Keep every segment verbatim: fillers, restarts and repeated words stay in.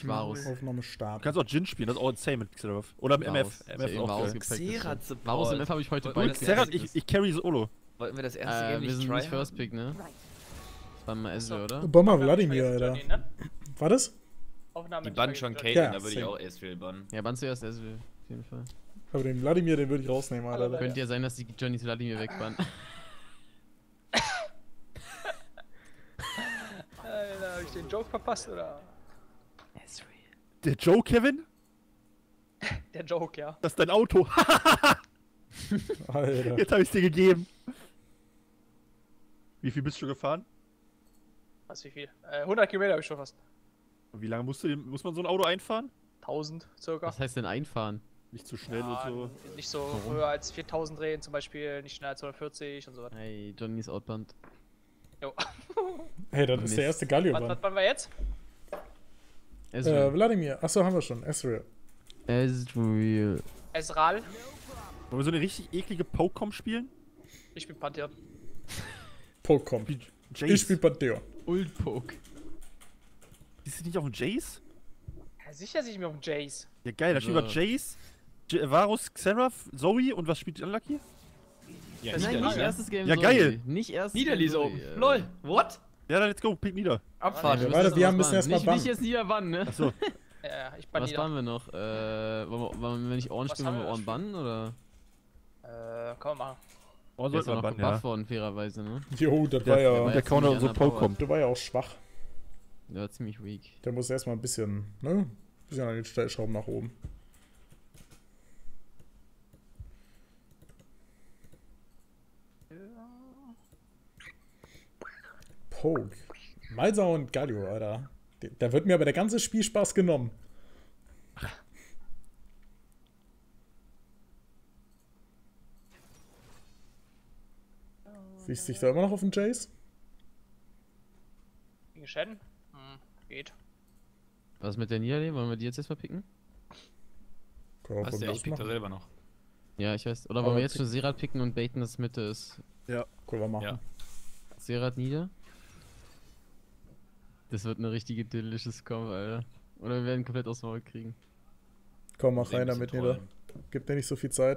ich Varus. Aufnahme Du starten. kannst auch Jin spielen, das ist auch insane mit Xerath. Oder mit M F. Varus. M F Ja, auch Varus geil. gibt's Xerath Support. Varus M F habe ich heute Wollten beide wir das Xerath, erste- ich, ich carry Solo. Wollten wir das erste Äh, Game wir nicht sind try nicht First Pick, ne? Beim Ezreal, oder? Bomber Vladimir, Alter. Johnny, ne? War das? Aufnahme Die nicht bannen schon vergessen, Caitlyn, Ja, da würde ich same. auch Ezreal bannen. Ja, bann zuerst Ezreal. Auf jeden Fall. Aber den Vladimir, den würde ich rausnehmen, Alter. Alter. Könnte ja sein, dass die Johnny Vladimir wegbannen. Alter, hab ich den Joke verpasst, oder? Ezreal. Der Joe, Kevin? Der Joke, ja. Das ist dein Auto. Alter. Jetzt habe ich es dir gegeben. Wie viel bist du gefahren? Was, wie viel? Äh, hundert Kilometer habe ich schon fast. Und wie lange musst du, den- muss man so ein Auto einfahren? tausend circa. Was heißt denn einfahren? Nicht zu schnell Ja, und so. nicht so Warum? höher als viertausend drehen zum Beispiel, nicht schneller als hundertvierzig und so weiter. Hey, Johnny ist outband. Jo. Hey, das ist Mist. der erste Galio, Was, was Mann. waren wir jetzt? Äh, Ezreal. Vladimir. Achso, haben wir schon. Ezreal. Ezreal. Ezreal. Wollen wir so eine richtig eklige Pokémon spielen? Ich bin Pantheon. Pokémon. Wie Jace? Ich spiel Pantheon. Ultpoke. Ist sie nicht auf dem Jace? Ja, sicher sich mir auf den Jace. Ja geil, da So. spielen wir Jace, J Varus, Xerath, Zoe und was spielt Unlucky? Ja, Das ist Nein, die nicht Frage. erstes Game Ja, Zoe. geil. Nicht erstes Niederli Game so. Zoe, äh. Lol. What? Ja, dann let's go, pick nieder. Abfahrt. Ja, Wir warte, müssen wir erst müssen noch erst mal nicht, bannen. nicht jetzt nieder bannen, ne? Achso, Ja, ja, ich bann Was nieder. bannen wir noch? Äh, wollen wir, wollen wir wenn ich Orange Was spielen, wollen wir haben wir Ohren bannen, oder? Äh, kann man machen. oh, Der ist sollte ja man noch bannen, gebufft ja. worden, fairerweise, ne? Jo, das Der- war der ja. war Der kann man ziemlich so underpowered. Pokémon. Der war ja auch schwach. Der war ziemlich weak. Der muss erstmal ein bisschen, ne? Bisschen an den Stellschrauben nach oben. Poke. Malsa und Galio, Alter. Da wird mir aber der ganze Spielspaß genommen. Siehst du dich da immer noch auf den Jace? Gegen Shen? Hm, geht. Was mit der Niederli? Wollen wir die jetzt erstmal picken? Kann man Was von der? mir Ich aus pick da machen. selber noch. Ja, ich weiß. Oder Aber wollen wir jetzt pick- schon Serat picken und baiten, dass Mitte ist? Ja. Können wir machen. Ja. Serat nieder? Das wird eine richtige idyllisches Combo, Alter. Oder wir werden komplett aus dem Maul kriegen. Komm, mach Sehen rein ein damit, bisschen Nieder. trollen. Gib dir nicht so viel Zeit.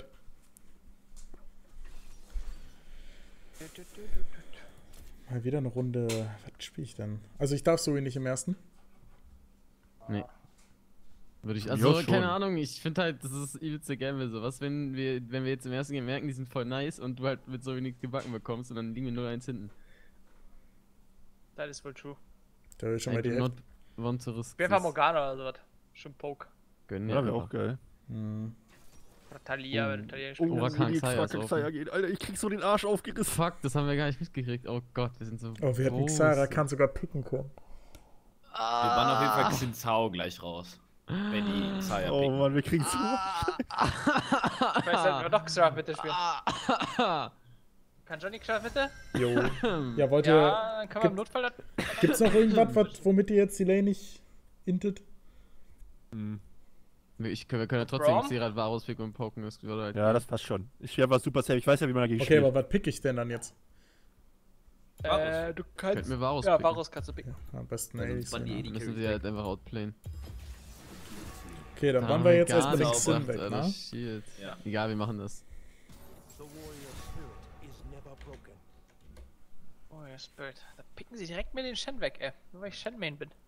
Mal wieder eine Runde. Was spiele ich denn? Also ich darf so nicht im ersten. Nee. Würde ich, Ja, also schon. keine Ahnung, ich finde halt, das ist übelste Gamble so. Was, wenn wir, wenn wir jetzt im ersten Game merken, die sind voll nice und du halt mit so wenig gebacken bekommst und dann liegen wir null eins hinten. Das ist wohl true. Da will ich schon mal I do die not want to risk Wir einfach this. Morgana oder sowas. Schon Poke. Gönnen Ja, wäre einfach. auch geil. Hm. Oder Talia, Oh. wenn Talia Oh, spielt. Rakan wie Xayah ist Rakan offen. Xayah geht. Alter, ich krieg so den Arsch aufgerissen. Fuck, das haben wir gar nicht mitgekriegt. Oh Gott, wir sind so. Oh, wir hatten groß. Xara, kann sogar picken können. Wir bannen auf jeden Fall Xin gleich raus. Wenn die Xayah Oh picken. Mann, wir kriegen's zu. Vielleicht sollten wir doch Xerath bitte spielen. Ah. Kann Johnny Xerath bitte? Jo. Ja, wollt ihr. Ja, dann kann man im gibt- Notfall das. Gibt's noch irgendwas, was, womit ihr jetzt die Lane nicht intet? Hm. Ich, wir können ja trotzdem Braum? Serat Varus picken und poken. Das würde halt Ja, das passt schon. Ich wäre was super safe. Ich weiß ja, wie man dagegen Okay, spielt. aber was pick ich denn dann jetzt? Äh, du Könnt kannst. mir Varus Ja, picken. Varus kannst du picken. Am besten Ja, sonst Ace. bannen die eh Ja. die Müssen sie Carry halt einfach outplayen. Okay, dann Da waren haben wir jetzt gar erstmal den nichts Xin gemacht, weg, Alter, ne? shit. Ja. Egal, wir machen das. Oh ja, Spirit. Da picken sie direkt mir den Shen weg, ey. Nur weil ich Shen-Main bin.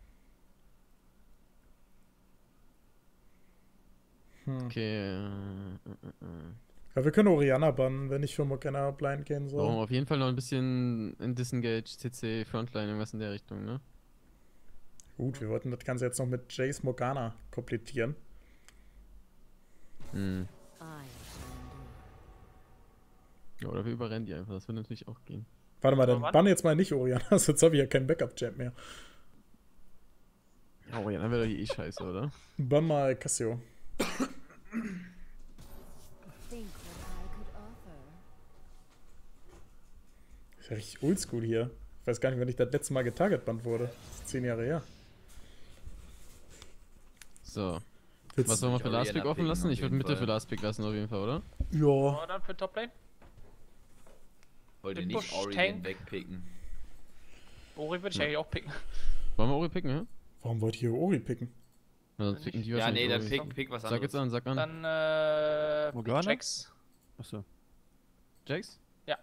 Hm. Okay. Äh, äh, äh. Ja, wir können Orianna bannen, wenn ich für Morgana blind gehen Warum soll. auf jeden Fall noch ein bisschen in Disengage, C C, Frontline, irgendwas in der Richtung, ne? Gut, wir wollten das Ganze jetzt noch mit Jace Morgana komplettieren. Hm. Ja, oder wir überrennen die einfach, das würde natürlich auch gehen. Warte mal, dann Aber wann? bann jetzt mal nicht Orianna, sonst habe ich ja keinen Backup-Champ mehr. Oh ja, dann wäre doch hier eh scheiße, oder? Bann mal Cassio. Think what I could offer. Ist ja richtig oldschool hier. Ich weiß gar nicht, wann ich das letzte Mal getargetbannt wurde. Das ist zehn Jahre her. So. Willst Was wollen wir für Orianna Last Pick offen picken lassen? auf Ich würde jeden Mitte Fall. für Last Pick lassen, auf jeden Fall, oder? Ja. Oh, dann für Toplane. Wollt ihr Bush nicht Ori Tank. wegpicken? Ori würde ich eigentlich auch picken. Wollen wir Ori picken, hä? Warum wollt ihr Ori picken? Also picken die Ja, wahrscheinlich nee, dann irgendwie. pick, pick was Sag jetzt anderes. an, sag an. Dann, äh. Morgana? Jax. Achso. Jax? Ja.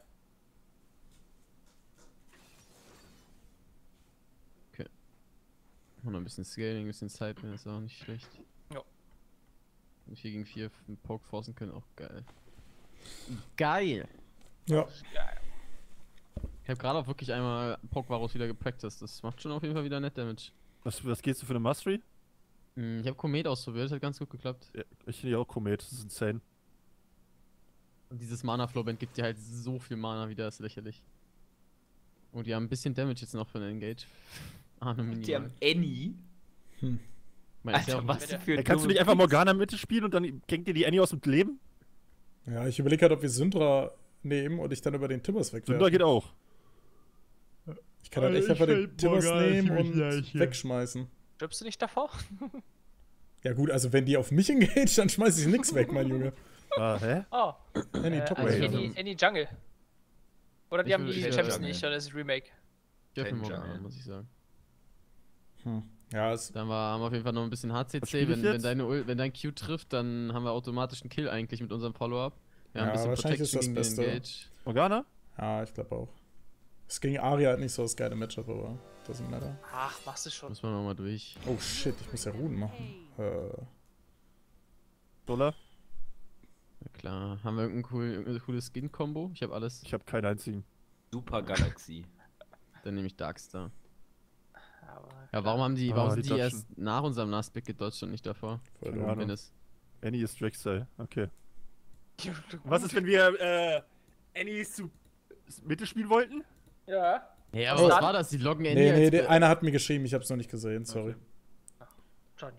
Okay. Und noch ein bisschen Scaling, ein bisschen Sideman ist auch nicht schlecht. Jo. vier gegen vier Poke forcen können, auch geil. Geil! Ja. Geil. Ich habe gerade auch wirklich einmal Poke Varus wieder gepracticed. Das macht schon auf jeden Fall wieder net Damage. Was, was gehst du für eine Mastery? Hm, Ich habe Komet ausprobiert, das hat ganz gut geklappt. Ja, ich finde ja auch Komet, das ist insane. Und dieses Mana Flow Band gibt dir halt so viel Mana wieder, das ist lächerlich. Und die haben ein bisschen Damage jetzt noch für den Engage. Ah, nur Die haben minimal. Annie. Mein, ist ja Alter, auch was Bitte. für Ja, kannst du nicht einfach Morgana Mitte spielen und dann kennt dir die Annie aus dem Leben? Ja, ich überlege halt, ob wir Syndra nehmen und ich dann über den Timbers wegwerfe. Sünder geht auch. Ich kann halt echt Ich einfach den will Timbers Morgana nehmen ziemlich und leicht, ja. wegschmeißen. Stirbst du nicht davor? Ja gut, also wenn die auf mich engage, dann schmeiße ich nix weg, mein Junge. Ah, hä? Oh. Annie, Äh, top also Wave. Any, Any Jungle. Oder die Ich haben will- die ich will Champs Jungle. nicht, oder das ist Remake. Ich öffne Danger. Morgana, muss ich sagen. Hm. Ja, es, Dann war, haben wir auf jeden Fall noch ein bisschen H C Was C. spiel ich Wenn, wenn, jetzt? deine Ul wenn dein Q trifft, dann haben wir automatisch einen Kill eigentlich mit unserem Follow-up. Wir haben Ja, ein bisschen wahrscheinlich ist Protection das gegen den Beste. Engage. Morgana? ja, ich glaube auch. Es ging Aria halt nicht so das geile Matchup, aber doesn't matter. Ach, machst du schon. Muss man nochmal durch. Oh shit, ich muss ja Runen machen. Äh, Dollar? Na klar. Haben wir irgendein cool, irgendeine coole Skin-Kombo? Ich habe alles. Ich habe keinen einzigen. Super Galaxie. Dann nehme ich Darkstar. Aber Ja, warum haben die, Ah, warum die sind die dodgen. erst nach unserem Last-Pick gedodged und nicht davor? voll Keine dumm. Ahnung. Wenn es Annie ist Drexel, okay. Was ist, wenn wir äh, Annie zu Mitte spielen wollten? Ja. Hey, aber Oh. was war das? Die loggen Annie Nee, nee, als der, Be- einer hat mir geschrieben, ich hab's noch nicht gesehen, sorry. Johnny.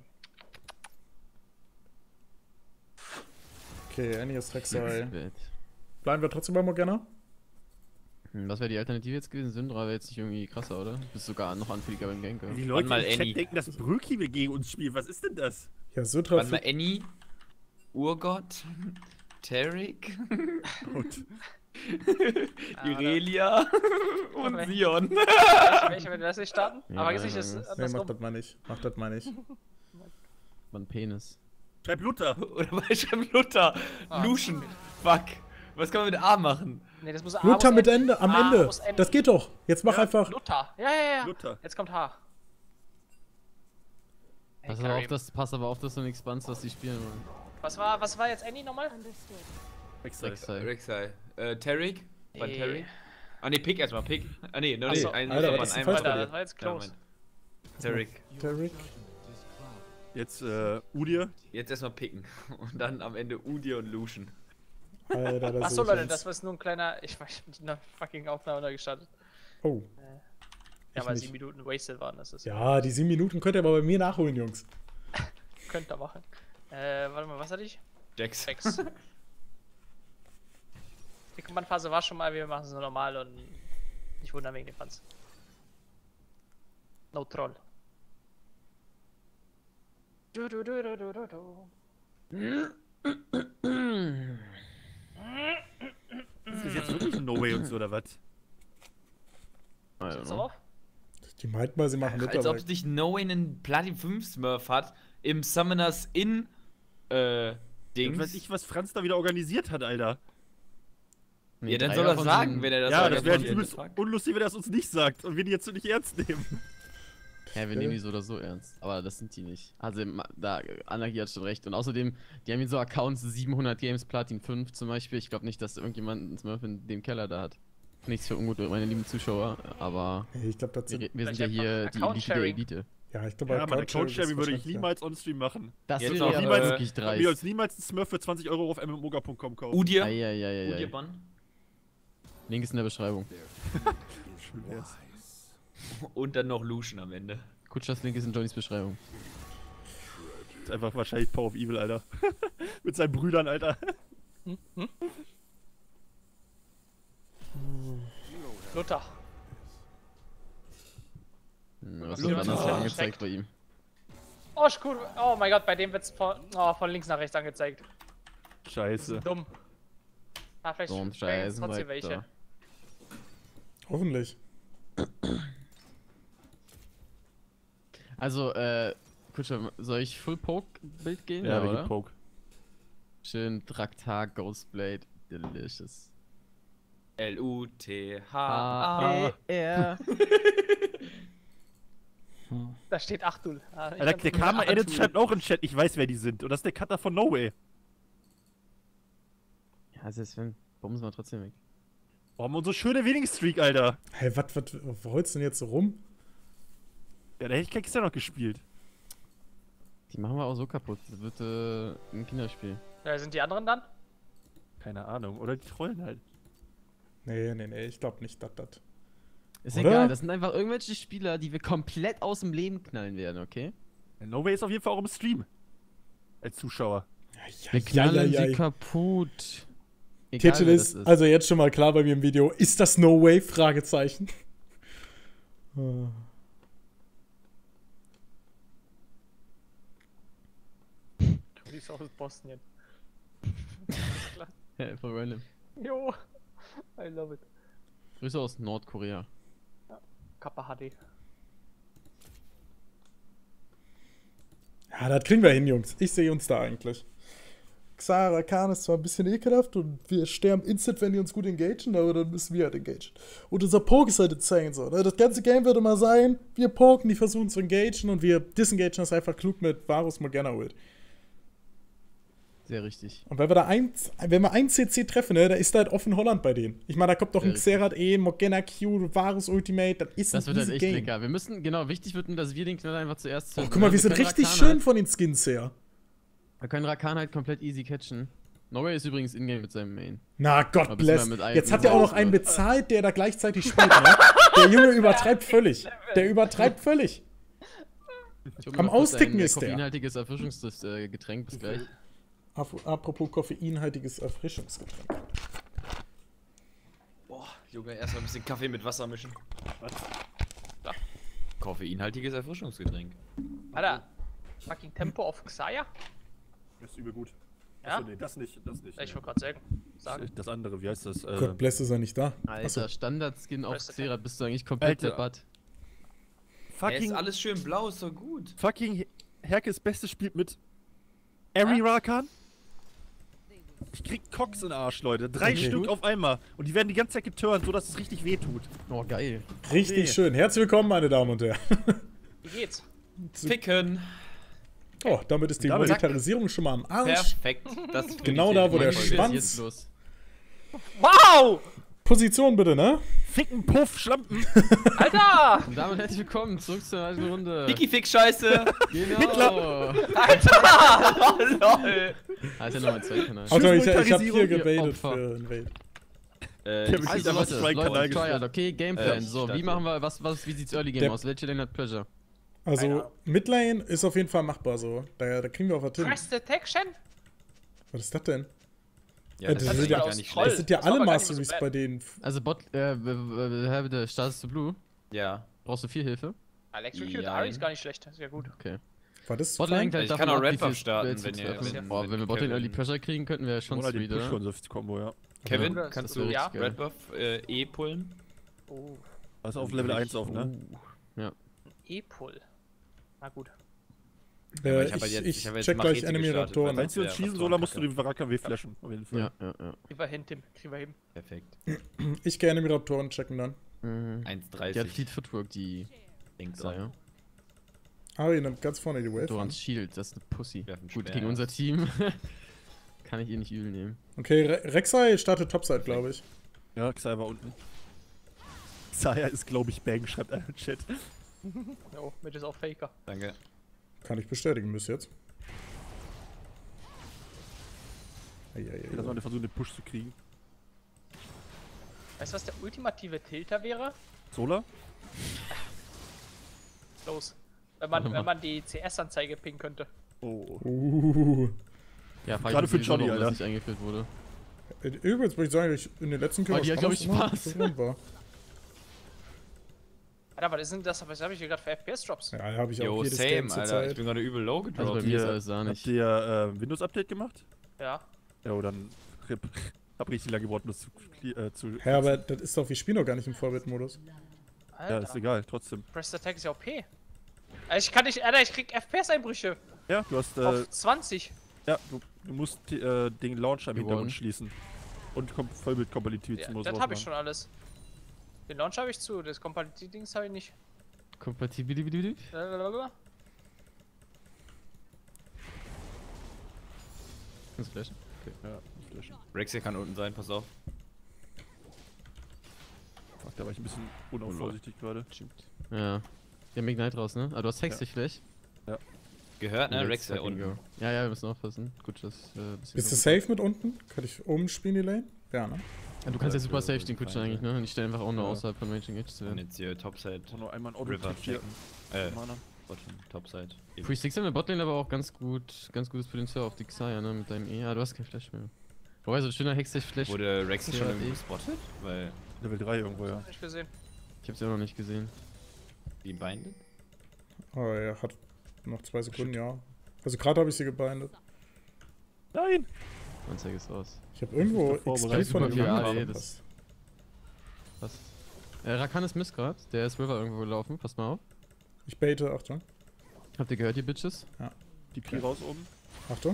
Okay, Annie ist Rek'Sai. Wild. Bleiben wir trotzdem bei Morgana? Hm, Was wäre die Alternative jetzt gewesen? Syndra wäre jetzt nicht irgendwie krasser, oder? Bist sogar noch anfälliger beim Ganker. Die Leute Leute im im Chat Chat denken, dass Bröki will gegen uns spielen. Was ist denn das? Ja, Syndra Warte mal, für, Annie, Urgott, Tarek, Gut. Irelia und Okay. Sion. Welche, welche will das nicht starten? Ja, Aber jetzt nicht das ja, Nee, mach andersrum. das mal nicht. Mach das mal nicht. Man Penis. Schreib Luther. Oder bei Schem Luther. Ah. Lucian. Fuck. Was kann man mit A machen? Nee, das muss A Luther muss mit N- Ende, am A Ende. muss N- Das geht doch. Jetzt mach Ja, einfach. Luther. Ja, ja, ja. Luther. Jetzt kommt H. Hey, Pass aber, auf, Karim. dass, pass aber auf, dass du nichts spannst, was die spielen wollen. Was war, was war jetzt Annie nochmal? Understood. Drexel. Rek'Sai. Rek'Sai. Äh, Tarek? War Äh. Tarek? Ah ne, pick erstmal, pick. Ah ne, no, Ach nee, so. ein Alter, ein- was ist denn ein- falsch bei Alter, dir? das war jetzt Ja, close. Moment. Tarek. Tarek. Jetzt äh, Udir. Jetzt erstmal picken. Und dann am Ende Udir und Lucian. Alter, das Achso, Leute, das war jetzt nur ein kleiner. Ich weiß, ich hab eine fucking Aufnahme da gestartet. Oh. Ja, Ich weil nicht. sieben Minuten wasted waren. Das ist. Ja, die sieben Minuten könnt ihr aber bei mir nachholen, Jungs. Könnt ihr machen. Äh, warte mal, was hatte ich? Jax. Sechs. Die Command-Phase war schon mal, wir machen es nur normal und nicht wundern wegen dem Panz. No Troll. Du, du, du, du, du, du, du. Ist das jetzt wirklich ein No Way und so, oder was? I don't Ist know. drauf? Die meinten mal, sie machen Als ob Mitarbeit. sich No Way einen Platin fünf Smurf hat im Summoners in äh Ich Dings. weiß nicht, was Franz da wieder organisiert hat, Alter. Nee, ja, dann drei soll er davon sagen, sind- wenn er das ja, das wäre organisiert. übelst unlustig, wenn er es uns nicht sagt und wir die jetzt nicht ernst nehmen. Ja, wir nehmen die so oder so ernst. Aber das sind die nicht. Also, ma- da, Anarchie hat schon recht. Und außerdem, die haben hier so Accounts, siebenhundert Games, Platin fünf zum Beispiel. Ich glaube nicht, dass irgendjemand einen Smurf in dem Keller da hat. Nichts für ungut, meine lieben Zuschauer. Aber Nee, ich glaube, das wir, sind. wir sind Vielleicht ja einfach hier die Elite der Account-Sharing. Elite. Ja, ich glaube, Ja, mein Account-Sharing würde ich niemals on-stream machen. Das Jetzt wäre auch ja niemals- wirklich Wir dreist. uns niemals einen Smurf für zwanzig Euro auf m m o g a punkt com kaufen. Udir. Eieieiei. Udir-Bann. Link ist in der Beschreibung. Schön wär's. Und dann noch Lucian am Ende. Kutschers Link ist in Johnnys Beschreibung. Ist einfach wahrscheinlich Power of Evil, Alter. Mit seinen Brüdern, Alter. Luther. Hm, Was Luther. wird anders Luther. angezeigt bei ihm? Oh, ist cool. Oh mein Gott, bei dem wird's von, oh, von links nach rechts angezeigt. Scheiße. Dumm. Ah, vielleicht So ein vielleicht Scheiß. trotzdem weiter. welche. Hoffentlich. Also, äh, Kutscher, soll ich Full Poke-Bild gehen? Ja, oder? wegen Poke. Schön Traktar, Ghostblade, delicious. L U T H A A. E R. Da steht Achtul. Ah, ich Alter, hab- der Karma Edit schreibt auch im Chat, ich weiß, wer die sind. Und das ist der Cutter von No Way. Ja, also Sven, bumsen wir trotzdem weg. Oh, haben wir unsere schöne Winning-Streak, Alter. Hey, was, was, wo holst du denn jetzt so rum? Ja, da hätte ich Keks ja noch gespielt. Die machen wir auch so kaputt. Das wird äh, ein Kinderspiel. Ja, sind die anderen dann? Keine Ahnung. Oder die trollen halt. Nee, nee, nee, ich glaube nicht, dass das. Ist Oder? egal, das sind einfach irgendwelche Spieler, die wir komplett aus dem Leben knallen werden, okay? No Way ist auf jeden Fall auch im Stream. Als Zuschauer. Ja, Wir knallen sie kaputt. Egal, Titel wer ist, das also jetzt schon mal klar bei mir im Video, ist das No Way? Fragezeichen. Ah. Die ist aus Bosnien. Ja, voll random. Jo. I love it. Grüße aus Nordkorea. Kappa H D. Ja, das kriegen wir hin, Jungs. Ich sehe uns da eigentlich. Xara Khan ist zwar ein bisschen ekelhaft und wir sterben instant, wenn die uns gut engagen, aber dann müssen wir halt engagen. Und unser Poke ist halt insane so. Ne? Das ganze Game würde mal sein, wir poken, die versuchen zu engagen und wir disengagen das einfach klug mit Varus Morgana Ult. Sehr richtig. Und wenn wir da ein, wenn wir ein C C treffen, ne, da ist da halt offen Holland bei denen. Ich meine, da kommt doch ein Sehr Xerath E, Morgana Q, Varus Ultimate, das ist Das ein wird halt easy echt Game. lecker. Wir müssen, genau, wichtig wird, dass wir den Knaller einfach zuerst Oh, zünden. guck mal, wir sind können richtig Rakan schön Halt, von den Skins her. wir können Rakan halt komplett easy catchen. Norway ist übrigens in-game mit seinem Main. Na, God Aber bless. müssen wir mit Jetzt einem- hat er auch noch einen bezahlt, der da gleichzeitig spielt, ne? Der Junge übertreibt völlig. Der übertreibt völlig. Ich hol mir Am noch kurz Austicken ein, äh, ist der. koffeinhaltiges Erfrischungsgetränk, bis gleich. Ap- Apropos koffeinhaltiges Erfrischungsgetränk. Boah, Junge, erstmal ein bisschen Kaffee mit Wasser mischen. Was? Da. Koffeinhaltiges Erfrischungsgetränk. Alter. Fucking Tempo auf Xayah? Das ist übel gut. Ja? Achso, nee, das nicht, das nicht. Ich wollte gerade sagen. sagen. Das andere, wie heißt das? Äh, God bless, ist er nicht da. Alter, Standard-Skin auf Rest of Xerath, bist du eigentlich komplett Alter. deppert. Ey, fucking, ist alles schön blau, ist doch gut. fucking Herkes Bestes spielt mit Ari Rakan. Ich krieg Cox in den Arsch, Leute. Drei Okay. Stück auf einmal. Und die werden die ganze Zeit geturnt, sodass es richtig weh tut. Oh, geil. Richtig Nee. schön. Herzlich willkommen, meine Damen und Herren. Wie geht's? Ficken. Oh, damit ist die Damit- Monetarisierung schon mal am Arsch. Perfekt. Das ist Genau da, wo der Was ist Schwanz- jetzt los? Wow! Position bitte, ne? Ficken, Puff, Schlampen. Alter! Und damit herzlich willkommen zurück zur alten Runde. Ficky-Fick-Scheiße. Genau. Alter! Lol! Ah, ist ja noch ein Zweitkanal. Also, ich, ich hab Monetarisierung, hier ihr gebaitet Opfer. für ein Raid. Äh, Kevin das Schieß Also einfach Leute, Strike Kanal Leute, Tryhard, gesperrt. okay, Gameplan. Äh, so, wie Stadt. machen wir, was, was, wie sieht's Early Game Der- aus? Welche Lane hat Pleasure? Also, Midlane ist auf jeden Fall machbar so. Da, da kriegen wir auch was hin. Press Detection? Was ist das denn? ja, das das sind ist ja- gar nicht Troll. Das schlecht. sind ja Das war alle aber gar nicht so Masteries bad. bei denen. Also Bot, äh, w- w- Status to Blue. Ja. Brauchst du viel Hilfe? Electrocute Ja. Ari ist gar nicht schlecht. Ist ja gut. Okay. War das zu Botlane klein? hängt halt Ich davon kann auch ab, wie Red Buff viel starten, Spells wenn du ihr- treffen. wenn- Boah, wenn wenn wir Botlane Kevin- Early Pressure kriegen, könnten wir schon Oder die Speed, oder? Push-Combo, ja. Kevin, Oder kannst so, du ja. geil. Red Buff äh, E pullen? Oh. Also auf Level eins auf, ne? Ja. E-Pull. Na gut. Äh, aber ich ich hab halt jetzt- ich, ich hab jetzt check gleich Machete Enemy gestartet, Raptoren. weil- Wenn sie uns Ja, schießen was soll, war dann musst du Kacke. den Baraka W flashen. Auf jeden Fall. Ja, ja, ja. Kriegen wir hin, Tim. Kriegen wir hin. Perfekt. Ich gehe Enemy Raptoren checken dann. Mhm. eins Die hat dreißig. Fleet Footwork, die Links Saya. Ari nimmt ganz vorne die Wave. Dorans Shield, das ist eine Pussy. Werfen Gut, Speer gegen unser erst. Team kann ich ihr nicht übel nehmen. Okay, Re Rek'Sai startet Topside, glaube ich. Ja, Xayah war unten. Xayah ist, glaube ich, Bang, schreibt einer im Chat. Jo, mit ist auch Faker. Danke. Kann ich bestätigen bis jetzt. Eieiei. Lass mal versuchen, den Push zu kriegen. Weißt du, was der ultimative Tilter wäre? Sola? Los. Wenn man, Warte mal. wenn man die C S-Anzeige pingen könnte. Oh. Uh. Ja, frag Gerade mich für sowieso, Johnny, warum das Alter. nicht eingeführt wurde. Übrigens würde ich sagen, dass ich in den letzten Oh, die hat, glaub ich, immer Spaß. zufrieden war. Alter, was ist denn das? Was habe ich hier gerade für F P S-Drops? Ja, habe ich auch Yo, jedes Game same, zur Alter. Ich Zeit. bin gerade übel low Also gedroppt. bei mir ist alles da Habt nicht. ihr äh, Windows-Update gemacht? Ja. Ja, oh, dann RIP. Hab richtig lange gebraucht, um das zu, kli- äh, zu Hä, aber das ist doch, wir spielen doch gar nicht im Vorbildmodus. Alter. Ja, ist egal, trotzdem. Press Attack ist ja O P. Ich kann nicht, Alter, ich krieg F P S-Einbrüche. Ja, du hast, äh, Auf zwanzig. ja, du, du musst die, äh, den Launcher im Gewonnen. Hintergrund schließen. Und kom Vollbildkompatibilitätsmodus Ja, das habe ich machen. schon alles. Den Launch habe ich zu, das Kompatibility-Dings habe ich nicht. Kompatibilität? Blablabla. Kannst du flashen? Okay. Ja, nicht löschen. Rexia kann unten sein, pass auf. Fuck, da war ich ein bisschen unaufvorsichtig gerade. Ja. Wir haben Ignite raus, ne? Ah, du hast Hex Ja. vielleicht? Gehört, ne? Let's Rexia fucking unten. go. Ja, ja, wir müssen aufpassen. Gut, das äh, bisschen Bist du so- safe mit unten? Kann ich oben spielen, die Lane? Ja, ne? Ja, du kannst ja Ja, super für- safe für den die Kutsche Feinde. eigentlich, ne? Und ich stelle einfach auch nur Ja. außerhalb von Raging Edge zu Und werden. jetzt hier Topside. Ich nur einmal ein River Auto hier. checken. Äh, Mana. Bottom, Topside. Free Six in der Botlane aber auch ganz gut, ganz gutes Potenzial auf die Xayah, ne? Mit deinem E. Ah, du hast kein Flash mehr. Wobei, so ein schöner Hex-Flash. Wurde Rexia schon Ja, irgendwie eh. gespottet? Weil Level drei irgendwo, ja. Nicht gesehen. Ich hab's ja noch nicht gesehen. die bindet? Oh, er hat noch zwei Sekunden, ja. Also gerade habe ich sie gebindet. Nein! Anzeige ist raus. Ich habe irgendwo Ich bin X P vorbereitet. von Super dem viel Mann A D, verpasst. Was? Äh, Rakan ist Miss grad. Der ist River irgendwo gelaufen. Passt mal auf. Ich baite, Achtung. Habt ihr gehört, ihr Bitches? Die Pi raus oben. Achtung.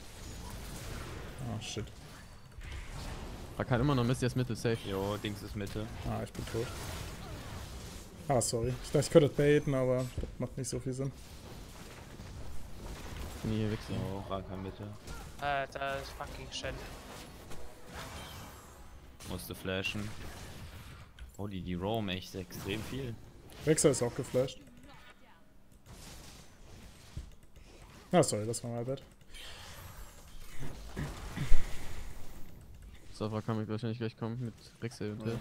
Ah, shit. Rakan immer noch Miss, der ist Mitte, safe. Jo, Dings ist Mitte. Ah, ich bin tot. Ah, sorry. Ich dachte, ich könnte das baiten, aber das macht nicht so viel Sinn. Kann ich hier wechseln. Jo, Raka Mitte. Alter, das ist fucking Shen. Musste flashen. Oh, die, die roam echt extrem viel. Rexer ist auch geflasht. Ah, sorry, das war mein Bett. So, Rakan wird wahrscheinlich gleich kommen mit Rexel und der.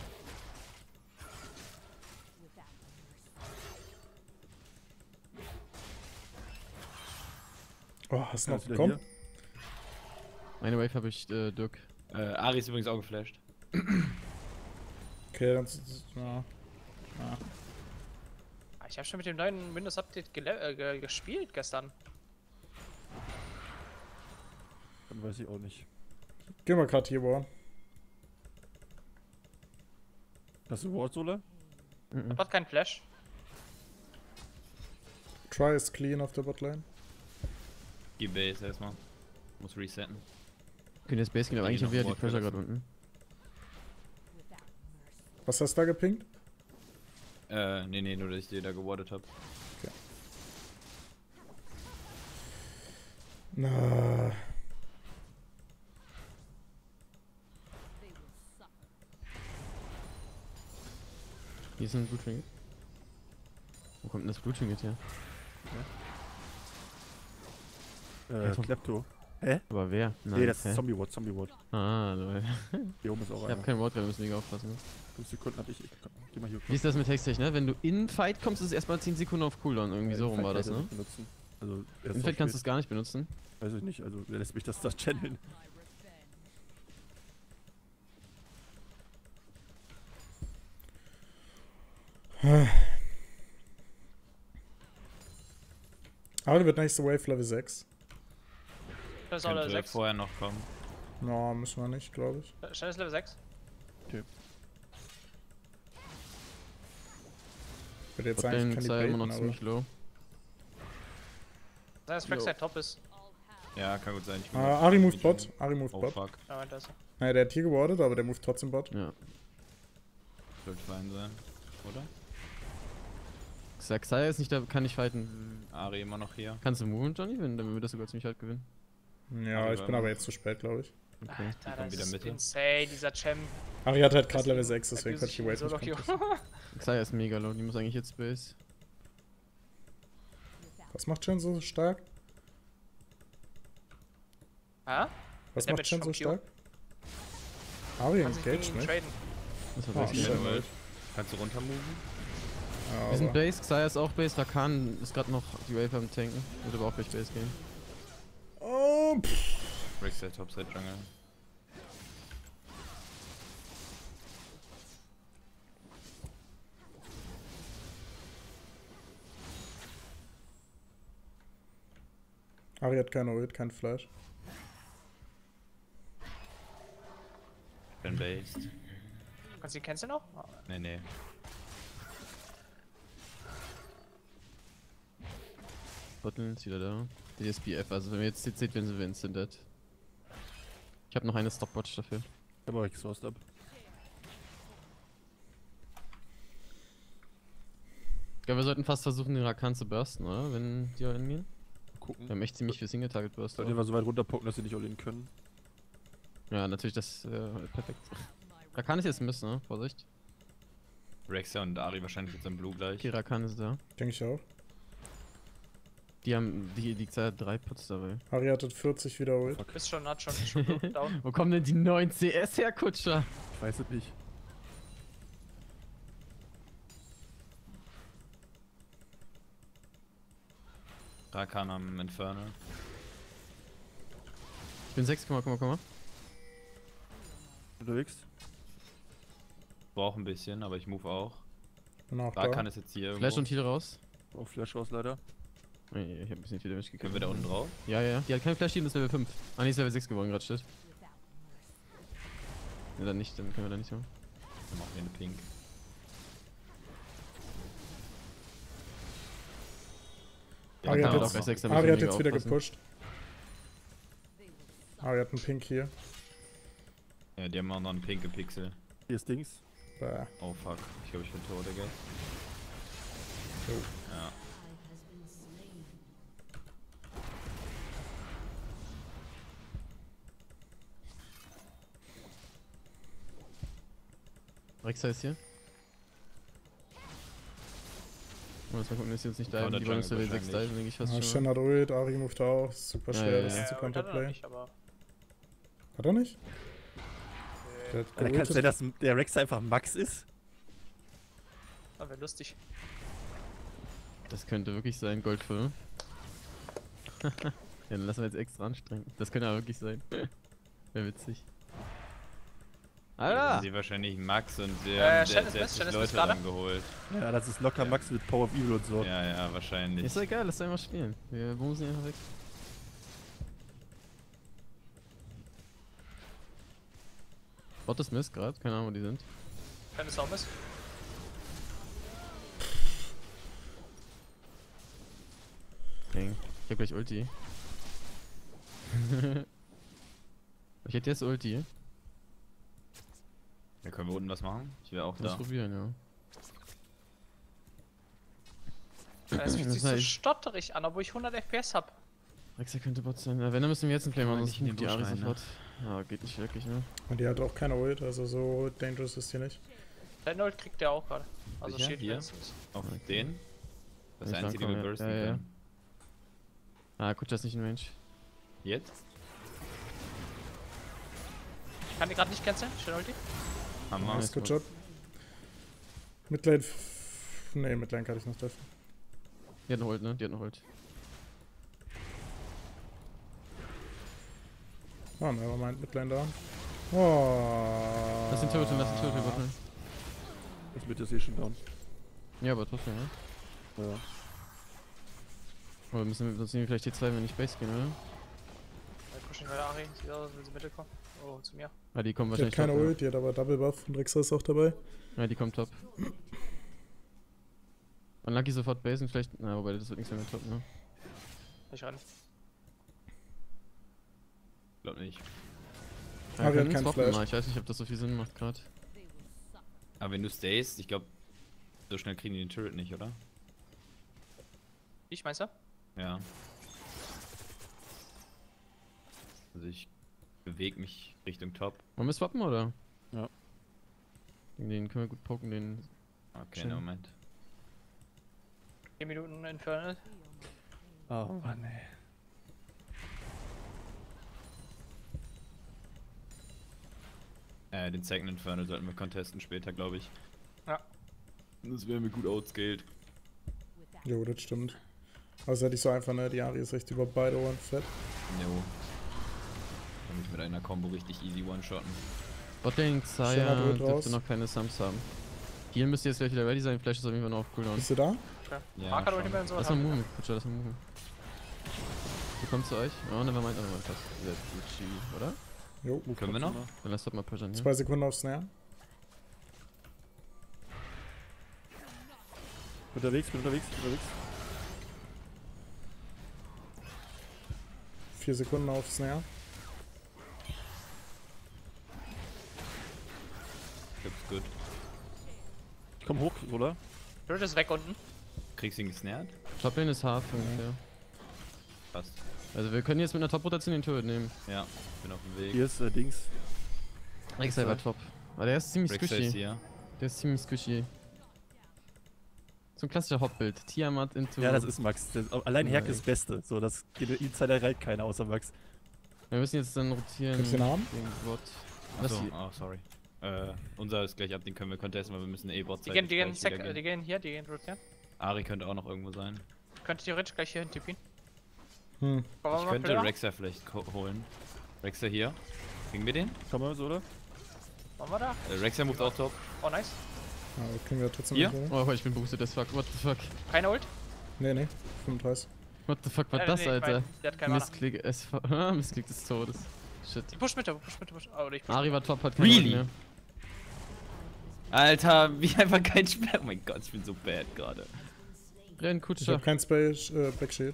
Oh, hast du Ja, noch ist wieder bekommen? hier. Eine Wave habe ich äh, Dirk. Äh, Ari ist übrigens auch geflasht. Okay, dann. s- s- Ja. Ja. Ah, Ich habe schon mit dem neuen Windows-Update gele- äh, ge gespielt gestern. Dann weiß ich auch nicht. Geh mal gerade hier, War. Hast du Ward Solar? Mhm. Hat kein Flash. Try is clean auf der Botlane. Gib Base erstmal. Muss resetten. Können jetzt Base gehen, aber Nee, eigentlich noch haben wir ja die Ward Pressure gelassen. gerade unten. Was hast du da gepinkt? Äh, nee, nee, nur dass ich dir da gewardet hab. Na. Hier ist ein Blue Trinket. Wo kommt denn das Blue Trinket her? Äh, Alter. Klepto. Aber wer? Nein, Nee, das hä? ist Zombie Ward, Zombie Ward. Ah, lol. Hier oben ist auch Ich einer. hab kein Wort gerade, müssen wir aufpassen. Ne? fünf Sekunden hatte ich. ich komm, geh mal hier. Wie ist das mit Hextech, ne? Wenn du in Fight kommst, ist es erstmal zehn Sekunden auf Cooldown. Irgendwie Äh, so rum war Fight das, leider ne? nicht benutzen. Also, er ist In so Fight kannst du spät. es gar nicht benutzen. Weiß ich nicht, also er lässt mich das, das channeln. Aber die wird nächste Wave Level sechs. Das ist auch Level Könnte sechs. vorher noch kommen. Na, müssen wir nicht, glaube ich. Shen ist Level sechs. Ich würde jetzt Botlane eigentlich ist ja immer noch Kandidaten, aber. ziemlich low. Sein, dass Fraxide top ist. Ja, kann gut sein. Ich bin Ah, Ari moved Bot. Ari moved Oh Bot. fuck. Ja, da ist er. Naja, der hat hier gewardet, aber der moved trotzdem Bot. Ja. Sollte fein sein. Oder? Xayah ist nicht da, kann nicht fighten. Ari immer noch hier. Kannst du moven, Johnny? Wenn, dann würde das sogar ziemlich halt gewinnen. Ja, Ari ich war bin immer- aber jetzt zu spät, glaube ich. Okay. Alter, kommt das wieder ist Mitte. insane, dieser Champ. Ari hat halt gerade Level sechs, deswegen Abuse konnte ich die ich ihn Wave so nicht noch contesten. Xayah ist mega low, die muss eigentlich jetzt Base. Was macht Shen so stark? Ha? Was Damage macht Shen so from Q. stark? Ari Kannst du engaged, gegen ihn ne? traden? Das Ah, war Base. shit. gehen. Manuel. Kannst du runter moven? Ja, Wir sind aber- Base, Xayah ist auch Base, Rakan ist gerade noch die Wave am Tanken. Wird aber auch gleich Base gehen. Oh, pff. Rexia Topside Jungle. Ari hat keine Ult, kein Flash. Ich bin based. Kannst du ihn canceln auch? Ah, Nee, nee. Botlane ist wieder da. D S P F, also wenn wir jetzt seht, wenn sie wir instant dead. Ich habe noch eine Stopwatch dafür. Ich hab auch exhaust ab. Ich glaube, wir sollten fast versuchen, den Rakan zu bursten, oder? Wenn die all in gehen. Gucken. Wir haben echt ziemlich viel Single-Target Burst. Sollte immer so weit runterpucken, dass sie nicht all in können. Ja, natürlich, das äh, perfekt. Rakan ist jetzt ein bisschen, ne? Vorsicht. Rexa und Ari wahrscheinlich jetzt im Blue gleich. Okay, Rakan ist da. Denke ich auch. Die haben, die liegt seit drei Puts dabei. Ari hat vierzig wiederholt. Bist schon, hat schon, ist schon blue, down. Wo kommen denn die neuen C S her, Kutscher? Ich weiß es nicht. Rakan am Infernal. Ich bin sechs, komm mal, komm mal, komm mal. Unterwegs? Brauch ein bisschen, aber ich move auch. Bin auch Rakan da. ist jetzt hier Flash irgendwo. und Heal raus. Auf Flash raus leider. Oh, ich hab ein bisschen viel Damage gekriegt. Können wir da unten drauf? Ja, ja, ja. Die hat kein Flash Heal, das ist Level fünf. Ah, nee, ist Level sechs geworden gerade, steht. Ja, dann nicht, dann können wir da nicht machen. Dann machen wir eine Pink. Ja, Ari kann hat auch jetzt, gleich sechs, da Ari müssen hat wir jetzt wieder aufpassen. gepusht. Ari hat einen Pink hier. Ja, die haben auch noch einen pinke Pixel. Hier ist Dings. Bäh. Oh fuck, ich glaube ich bin tot, Digga. Jo. Ja. Rexa ist hier. Oh, jetzt mal gucken, dass sie uns nicht Ja, diven. der Die wollen uns Jungle Level sechs wahrscheinlich. diven, denke ich fast Ah, schon. Shen hat Ult, Ari moved auch. Ist super Ja, schwer, ja, das ja. zu Äh, hat er noch counterplayen. nicht, aber Hat er nicht? Der hat Da kann es geultet. sein, dass der Rex einfach Max ist. das wäre lustig. Das könnte wirklich sein, Goldfüll. Ja, dann lassen wir jetzt extra anstrengen. Das könnte aber wirklich sein. Wäre witzig. Ja, Alter! sie wahrscheinlich Max und Äh, der, Shen der, ist der hat Mist, sich Shen ist Leute Mist gerade. dann geholt. Ja, das ist locker Max mit Power of Evil und so. Ja, ja, wahrscheinlich. Ist doch egal, lass einfach spielen. Wir bumsen einfach weg. Bot ist Mist gerade, keine Ahnung wo die sind. Keine Zombies. Dang. Ich hab gleich Ulti. Ich hätte jetzt Ulti. Ja, können wir unten was machen? Ich wäre auch Lass da. probieren, ja. Es fühlt Das sich so heißt- stotterig an, obwohl ich hundert F P S hab. Rexa könnte Bot sein. Ja, wenn, dann müssen wir jetzt einen Play machen, Kann sonst man nicht moved die in den Ari Busch rein, sofort. Ja, geht nicht wirklich, ne? Und die hat auch keine Ult, also so dangerous ist die nicht. Der Ult kriegt der auch gerade. Also Sicher? steht Hier? wenigstens. Auf Okay. den? Das ist Nicht der einzige, den wir rankommen, ja. bursten Ja, ja, ja. können. Ah, Kutscher ist nicht in Range. Jetzt? Ich kann die gerade nicht canceln. Schön Ulti. Hammer. Ja, Nice, good job. Midlane. f- Nee, Midlane kann ich noch treffen. Die hat noch Ult, ne? Die hat noch Ult. Oh, nevermind, Midlane da. Oh. Lass den Turtle, lass den Turtle, Bottle. Das mit ist eh schon down. Ja, aber trotzdem, ne? Ja. Oder müssen wir, sonst nehmen wir vielleicht die zwei, wenn wir nicht Base gehen, oder? Wir pushen weiter Ari. Sieht aus, als will sie Mitte kommen. Oh, zu mir. Ah, die kommen Die hat wahrscheinlich keine top, ja. Ult, die hat aber Double Buff und Rexa ist auch dabei. Ja, die kommt top. Und Lucky sofort basen, vielleicht. Na, wobei das wird nichts mehr mit top, ne? Ich rein. Glaub nicht. Ja, Ari wir hat können keinen swappen Flash. mal. Ich weiß nicht, ob das so viel Sinn macht gerade. Aber wenn du stayst, ich glaube, so schnell kriegen die den Turret nicht, oder? Ich meinst du? Ja. Also ich bewege mich Richtung Top. Wollen wir swappen, oder? Ja. Gegen den können wir gut poken, den. Okay, Schön. ne Moment. zehn Minuten Infernal. Oh Mann, ey. Äh, den Second Infernal sollten wir contesten später, glaube ich. Ja. Das wäre mir gut outscaled. Jo, das stimmt. Also hätte ich so einfach, ne? Die Ari ist echt über beide Ohren fett. Jo. Kann mich mit einer Combo richtig easy one-shotten. Botlane Schöner Xayah Ult raus. dürfte noch keine Sums haben. Heal müsste jetzt gleich wieder ready sein, Flash ist auf jeden Fall noch auf Cooldown. Bist du da? Okay. Ja, Marker schon. Ulti mehr und so. Lass mal moven, Kutscher, lass mal moven. Die kommt zu euch. Oh, nevermind, nevermind, passt. Sehr Gucci, oder? Jo. Können wir noch? Dann lass doch mal pushen hier. Zwei Sekunden auf Snare. Unterwegs, bin unterwegs, bin unterwegs. vier Sekunden auf Snare. Gibt's gut. Ich komm hoch, oder? Bird ist weg unten. Kriegst du ihn gesnared? Toplane ist Half ungefähr. Passt. Also wir können jetzt mit einer Top-Rotation den Turret nehmen. Ja, ich bin auf dem Weg. Hier ist äh, Dings. Rek'Sai war top. Aber der ist ziemlich Rek'Sai ist squishy. hier. Der ist ziemlich squishy. So ein klassischer Hop-Bild. Tiamat into... Ja, das ist Max. Das, allein Herk Ja, ist das Beste. So, das geht in Zeit erreicht keiner außer Max. Wir müssen jetzt dann rotieren. Gibt's den Namen? gegen Bot. Achso, Das- oh, sorry. Äh, unser ist gleich ab, den können wir contesten, weil wir müssen E-Bot Die gehen, die gehen, sec, die gehen hier, die gehen rotieren. Ari könnte auch noch irgendwo sein. Könnte theoretisch gleich hier hin tippen. Hm. Ich könnte Rek'Sai vielleicht ko- holen. Rek'Sai hier. Kriegen wir den? Komm mal so, oder? Machen wir da? Äh, Rek'Sai moved auch top. Oh, nice. Ja, aber kriegen wir trotzdem Hier? nicht, Oh, ich bin boosted as fuck. What the fuck? Keine Ult? Nee, nee. fünfunddreißig. What the fuck war Äh, das, nee, ich Alter? mein, der hat keine Mana. Missklick S V. Missklick des Todes. Shit. Die push Mitte, push Mitte, push. Oh, ich push Ari war top, hat keine Really? Ult mehr. Alter, wie einfach kein Sperr. Oh mein Gott, ich bin so bad gerade. Renn, Ich Kutscher. hab kein Space, äh, Backshield.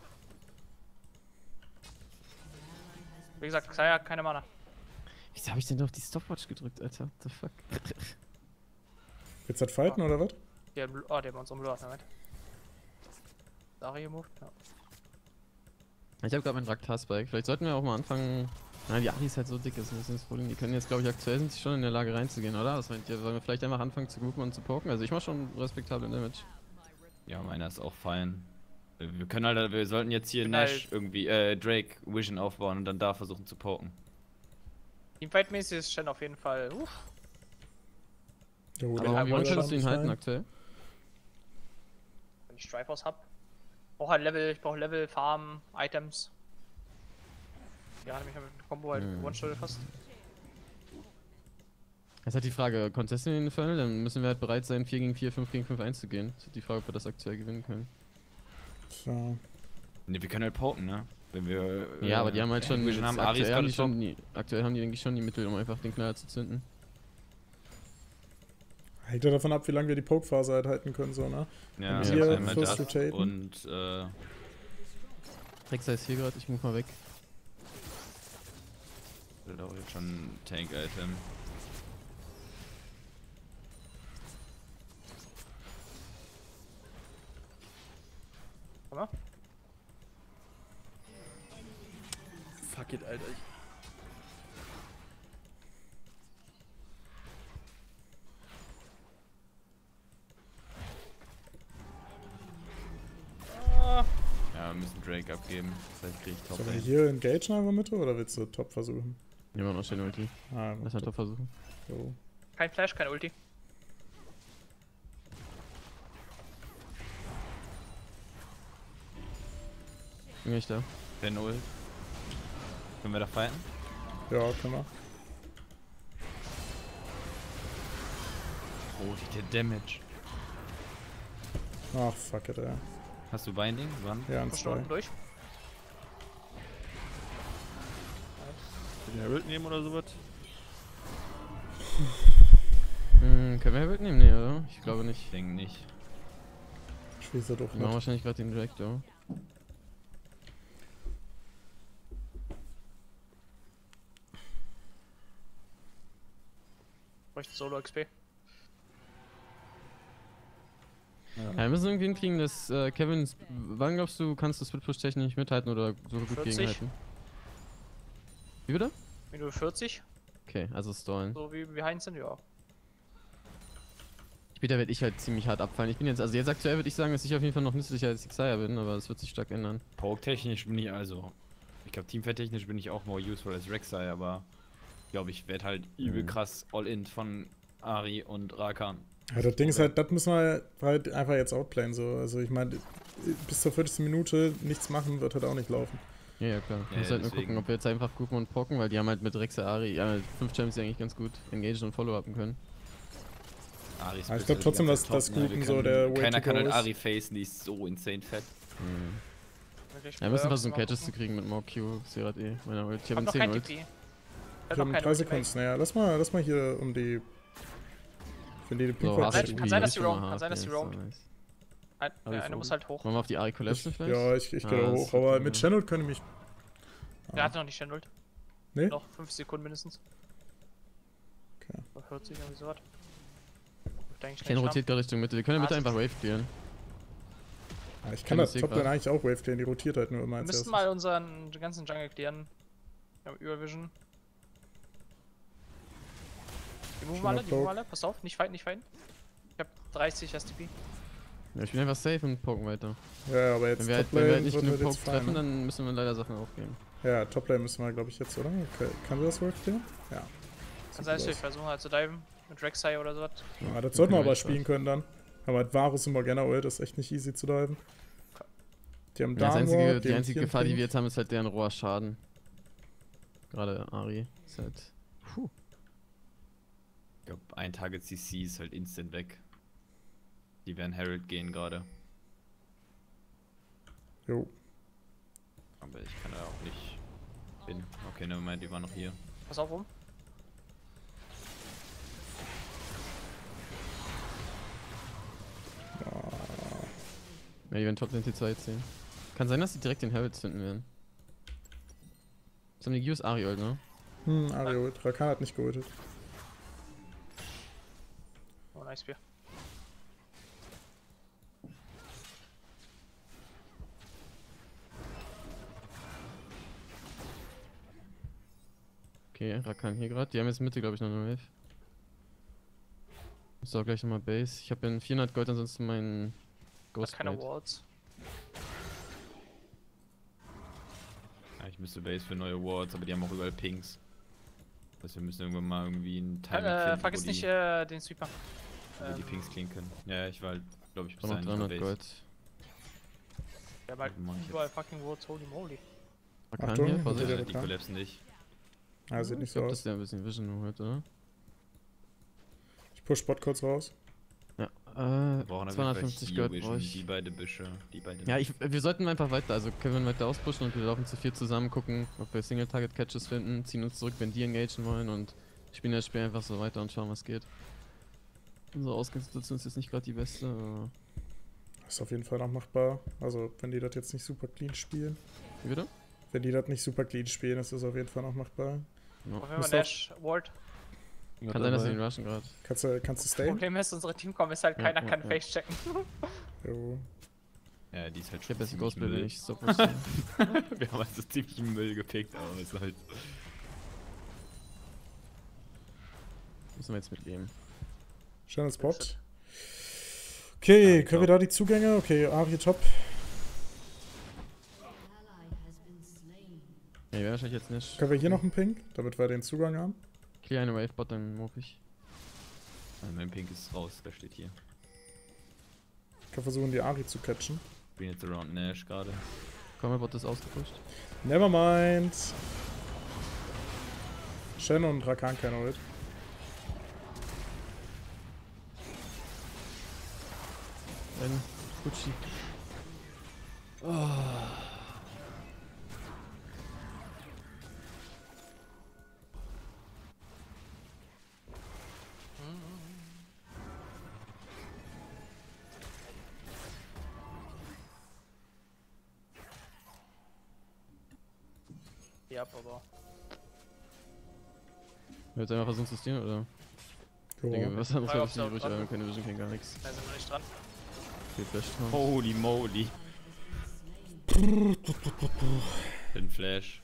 Wie gesagt, Xayah hat keine Mana. Wieso hab ich denn doch die Stopwatch gedrückt, Alter? What the fuck? Willst du das fighten oder was? Der hat Blu- oh, der hat uns umlaufen damit. Ari gemoved? Ja. Ich hab grad meinen Raktar-Spike. Vielleicht sollten wir auch mal anfangen. Na, die Ari ist halt so dick, das ist ein bisschen das Problem. Die können jetzt, glaube ich, aktuell sind sie schon in der Lage reinzugehen, oder? Was meint ihr? Sollen wir vielleicht einfach anfangen zu groupen und zu poken? Also ich mach schon respektablen Damage. Ja, meiner ist auch fein. Wir können halt, wir sollten jetzt hier Bin Nash halt- irgendwie, äh, Drake Vision aufbauen und dann da versuchen zu poken. Teamfight-mäßig ist Shen auf jeden Fall. Uff. Jo, Aber der wie hat lange schon könntest du ihn halten fein. aktuell? Wenn ich Strifehouse hab. Ich brauch halt Level, ich brauch Level, Farm, Items. Ja, hat mich mit dem Combo halt Hm. One-Shot fast. Das ist halt die Frage, contesten wir den Infernal, dann müssen wir halt bereit sein, vier gegen vier, fünf gegen fünf einzugehen. Das ist die Frage, ob wir das aktuell gewinnen können. Ja. Ne, wir können halt poken, ne? Wenn wir. äh, Ja, aber die haben halt schon. Vision haben, jetzt Ari ist aktuell, haben gerade die schon top. die, aktuell haben die, denke ich, schon die Mittel, um einfach den Knaller zu zünden. Hängt ja davon ab, wie lange wir die Poke-Phase halt halten können, so, ne? Ja, Und hier einmal First das Rotaten. und äh, Rek'Sai ist hier gerade, ich move mal weg. das ist auch jetzt schon ein Tank-Item. Komm mal. Fuck it, Alter. Ich Ah, Ja, wir müssen Drake abgeben. Vielleicht krieg ich Top Sollen wir Lane. hier engagen einfach Mitte oder willst du Top versuchen? Nehmen wir noch schnell Ulti. Ah, Lass mal top versuchen. jo. kein Flash, kein Ulti. Bin ich da? Der Null. Können wir da fighten? Ja, können wir. Oh, der Damage. Ach, fuck it, ey. Hast du Binding? Wann? Ja, ein Push zwei. unten durch. will den Herald nehmen oder sowas. Hm, können wir Herald nehmen? Nee, oder? Ich glaube nicht. Ich denke nicht. Schließe doch Wir machen mit. wahrscheinlich gerade den Drake, da. Bräuchte Solo-X P. Ja, wir müssen irgendwie hinkriegen, dass äh, Kevin. sp- Wann glaubst du, kannst du Split-Push technisch mithalten oder so gut vierzig. gegenhalten? Wie bitte? Minute vierzig, Okay, also stallen. so wie wir Heinz sind, ja. Später werde ich halt ziemlich hart abfallen. Ich bin jetzt, also jetzt aktuell würde ich sagen, dass ich auf jeden Fall noch nützlicher als Xayah bin, aber das wird sich stark ändern. Poke-technisch bin ich also. Ich glaube, Teamfight-technisch bin ich auch more useful als Rek'Sai, aber ich glaube, ich werde halt übel Mhm. krass All-In von Ari und Rakan. Ja, das Ding ist halt, das müssen wir halt einfach jetzt outplayen, so. Also, ich meine, bis zur vierzigsten Minute nichts machen wird halt auch nicht laufen. Ja, ja, klar. Ja, Ich muss ja, halt nur deswegen. gucken, ob wir jetzt einfach groupen und poken, weil die haben halt mit Rexe Ari, ja, mit fünf Champs die eigentlich ganz gut engagen und follow-upen können. Ari ist Ja, ich bis- glaub die trotzdem, ganze dass Zeit das top, ne? Wir Groupen so können- der Way Keiner to kann go halt ist. Ari facen, die ist so insane fett. Mhm. Wirklich Ja, wir müssen Blur, versuchen, mal Catches zu gucken. kriegen mit more Q, Serat eh. Meiner Ult. Ich Hab hab noch einen kein zehn T Ult. P. Ich habe drei Sekunden Snare. Lass mal, lass mal hier um die. Wenn die den So, Pinpoint hast Kann du sein- checken. kann sein, dass Ist die schon roamen, mal kann sein, dass hart, die ja, ist roamen. so nice. Ein, Hab ich ja, einer muss oben. halt hoch. Wollen wir auf die Ari collapsen vielleicht? Ja, ich, ich Ah, gehe das hoch, ist aber okay, mit ja. Channel könnte mich. Der hatte noch nicht Stern Ult. Nee? Noch fünf Sekunden mindestens. Okay. Oder vierzig, irgendwie sowas. Ken rotiert gerade Richtung Mitte. Wir können ja Ah, Mitte das einfach Wave clearen. Ja, ich kann Kann das das Toplane grad. eigentlich auch Wave clearen, die rotiert halt nur immer Wir als müssten erstes. mal unseren ganzen Jungle klären. Wir haben Übervision. Die moven Schon alle, mal die moven Poke. alle. Passt auf, nicht fighten, nicht fighten. Ich hab dreißig S T P. Ja, ich bin einfach safe und poken weiter. Ja, aber jetzt Wenn wir, halt, Toplane wenn wir halt nicht wird genug halt Poke jetzt fein, treffen, ne? dann müssen wir leider Sachen aufgeben. Ja, Toplane müssen wir, glaube ich, jetzt, oder? Okay. Kann sie das Wave clearen? Ja. Kann sein, dass wir versuchen halt zu diven. Mit Rek'Sai oder sowas. Ja, das sollten wir aber Wave spielen können dann. Aber halt Varus und Morgana Ult ist echt nicht easy zu diven. Die haben Ja, das Downward, einzige, die haben einzige hier Gefahr, die einen wir jetzt haben, ist halt deren roher Schaden. Gerade Ari. Ist halt. Puh. Ich glaube, ein Target C C ist halt instant weg. Die werden Herald gehen gerade. Ping. Jo. Aber ich kann da auch nicht hin. Okay, ne Moment, die waren noch hier. Pass auf rum. Ja, die werden Top T zwei ziehen. Kann sein, dass die direkt den Herald finden werden. Das haben die Use Ari Ult, ne? Hm, Ari Ult. Rakan hat nicht geultet. Oh, nice Spear. Okay, Rakan hier gerade. Die haben jetzt Mitte, glaube ich, noch eine Wave. Muss auch gleich nochmal Base. Ich habe in vierhundert Gold ansonsten meinen Hat Ghost keine Blade. Wards. Ja, ich müsste Base für neue Wards, aber die haben auch überall Pings. Das heißt, wir müssen irgendwann mal irgendwie einen Timing Äh, finden, vergiss wo nicht die, äh, den Sweeper. wo die Ähm, Pings clean können. Ja, ich war halt, glaube ich, bis Noch dahin nicht auf dreihundert Base. Gold. Wir haben halt Mach ich überall jetzt. fucking Wards, holy moly. Rakan Achtung, hier, hinter Vorsicht. dir. Äh, Ich die Rakan. collapsen nicht. Ah, sieht nicht so glaube, aus. dass der ein bisschen Vision nur hat, oder? Ich push Bot kurz raus. Ja, äh, Wir brauchen auf jeden Fall zweihundertfünfzig Heal Gold Vision, brauche ich. die beide Büsche, die beide. Ja, ich, wir sollten einfach weiter, also Kevin weiter auspushen und wir laufen zu vier zusammen, gucken, ob wir Single-Target-Catches finden, ziehen uns zurück, wenn die engagen wollen und spielen das Spiel einfach so weiter und schauen, was geht. Unsere Ausgangssituation ist jetzt nicht gerade die beste, aber... Ist auf jeden Fall noch machbar. Also, wenn die das jetzt nicht super clean spielen. Wie bitte? Wenn die das nicht super clean spielen, ist das auf jeden Fall noch machbar. Ja. Auf jeden Muss Fall Dash, Ward. Kann sein, dass sie den rushen gerade. Kannst du, kannst du Das stayen? Problem ist, unsere Teamcom ist halt, Ja, keiner ja, kann ja. Face checken. Jo. Ja, die ist halt Ich hab jetzt die ziemlich Ghostbilder Müll. nicht so Wir haben also ziemlich Müll gepickt, aber es ist halt. Müssen wir jetzt mitgeben. Schöner Spot. Okay, Ari können wir top. da die Zugänge? Okay, Ari top. Ja, die werden wahrscheinlich jetzt nicht. Können wir hier noch einen Ping, damit wir den Zugang haben? Clear eine Wavebot, dann move ich. Also mein Pink ist raus, der steht hier. Ich kann versuchen, die Ari zu catchen. Ich bin jetzt around Nash gerade. Combat ist ausgepusht. Nevermind. Shen und Rakan keine Ult. Ein Fuji. Ja, aber. Willst du einfach versuchen zu stealen, oder? Jo. Digga, was anderes Frage, hab ich ob nicht sie übrig, dran aber sind. keine Vision, kein gar nichts. Da sind wir nicht dran. Okay, Flash drauf. Holy moly. Den Flash.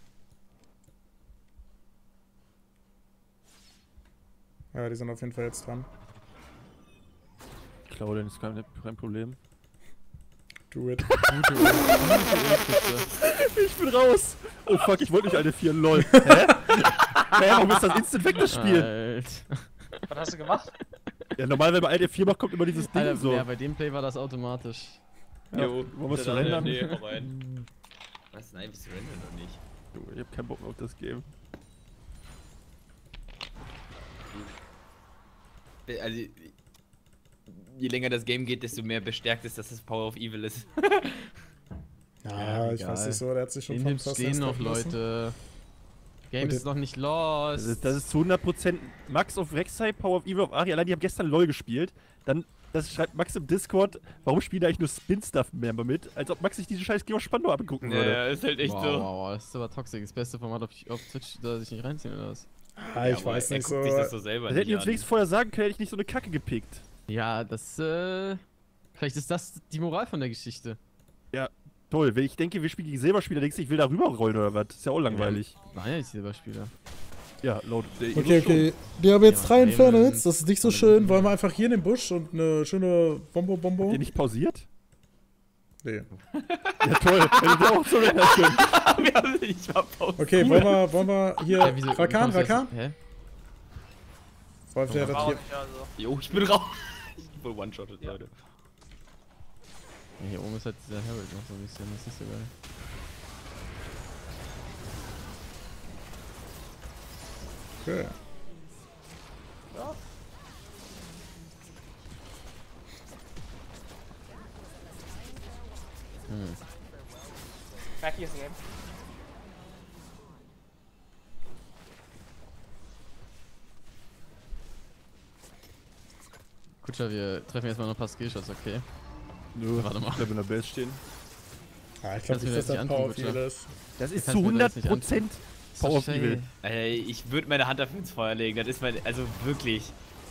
Ja, die sind auf jeden Fall jetzt dran. Claudien ist kein, kein Problem. Do it. Gute Ult, gute Ult, Ich bin raus! Oh fuck, ich wollte nicht alle vier, lol. Hä? Hä, warum ist das instant weg, das Spiel? Alter. Was hast du gemacht? Ja, normal, wenn man Alt F vier macht, kommt immer dieses Ding Alter, so. ja, bei dem Play war das automatisch. Ja, wollen wir surrendern? Nee, hau rein. Was? Nein, wir surrendern doch nicht. Ich hab keinen Bock mehr auf das Game. Also, je länger das Game geht, desto mehr bestärkt ist, dass es Power of Evil ist. Ja, ich egal. weiß nicht so, der hat sich schon In vom dem First stehen Nest noch treffen lassen. Leute. Game Und ist der- noch nicht Das lost. ist, das ist zu hundert Prozent Max auf Rek'Sai, Power of Evil auf Ari. Allein die haben gestern LoL gespielt. Dann Das schreibt Max im Discord, warum spielen da eigentlich nur Spin-Stuff-Member mit? Als ob Max sich diese scheiß Game of Spandau angucken würde. Ja, ist halt echt wow, so. wow, wow, das ist aber toxisch. Das beste Format auf, auf Twitch, da sich nicht reinziehen oder was? Ah, ich Ja, aber weiß er nicht guckt so. sich das so selber Das hätten die nicht uns an. wenigstens vorher sagen können, hätte ich nicht so eine Kacke gepickt. Ja, das, äh. Vielleicht ist das die Moral von der Geschichte. Ja, toll. Wenn ich denke, wir spielen gegen Silberspieler, denkst du, ich will da rüberrollen oder was? Ist ja auch langweilig. Nein, ja nicht Silberspieler. Ja, laut. Äh, Okay, okay. Die haben jetzt Ja, drei Raymond, Infernals, das ist nicht so alle schön. guten. Wollen wir einfach hier in den Busch und eine schöne Bombo-Bombo? Habt ihr nicht pausiert? Nee. Ja, toll. Hätte ich auch so werden können. Wir haben nicht mal Pause. Okay, wollen wir, wollen wir hier. Ja, wieso- Rakan, wie kommst du jetzt- Rakan? Hä? Wollen wir das War auch hier. nicht, also. Jo, ich bin raus. Ich wurde one-shotted, Ja. Leute. Ja, hier oben ist halt dieser Herald noch so ein bisschen, das ist nicht so geil. Okay. Ja. Hm. Mackie ist ein Game. Kutscher, wir treffen jetzt mal noch ein paar Skillshots, okay? Nö, Warte mal. Ich bleib in der Base stehen. Ah, ich Kannst glaube du nicht, mir dass das das nicht Power antun, Feel Butcher? ist. Das ist Kannst zu du mir hundert das nicht Prozent Ist Power doch of Evil. schön. Ey, ich würde meine Hand dafür ins Feuer legen. Das ist mein. Also wirklich.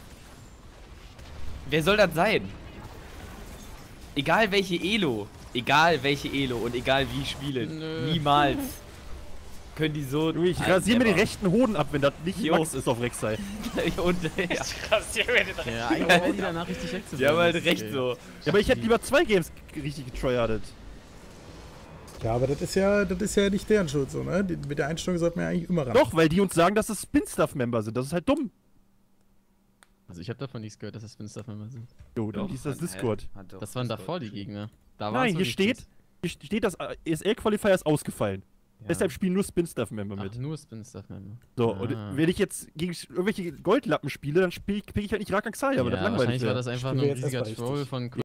Wer soll das sein? Egal welche Elo. Egal welche Elo und egal wie ich spiele. Nö. Niemals. Können die so. Ich rasiere mir den Never. rechten Hoden ab, wenn das nicht Jo. Max ist auf Rek'Sai. Und, ja. Krass, hier wird das Ja, eigentlich wäre die danach richtig wegzuwerfen. Die haben halt das ist recht okay. so. Ja, aber ich hätte lieber zwei Games richtig getryhardet. Ja, aber das ist ja, das ist ja nicht deren Schuld so, ne? Die, mit der Einstellung sollte man ja eigentlich immer ran. Doch, weil die uns sagen, dass es Spin-Stuff-Member sind. Das ist halt dumm. Also ich habe davon nichts gehört, dass das Spin-Stuff-Member sind. Jo, dann Doch, ist das hat- Discord. hat doch Das waren Discord davor die geschrieben. Gegner. Da waren's Nein, hier wirklich steht, das. hier steht, das E S L-Qualifier ist ausgefallen. Ja. Deshalb spielen nur Spin-Stuff-Member Ach, mit. nur Spin-Stuff-Member. So, Ah. und wenn ich jetzt gegen irgendwelche Goldlappen spiele, dann spiel ich, pick ich halt nicht Rakan Xayah, aber Ja, das langweilig wahrscheinlich war wäre. das einfach Spielen nur wir ein jetzt riesiger erstmal Troll richtig. von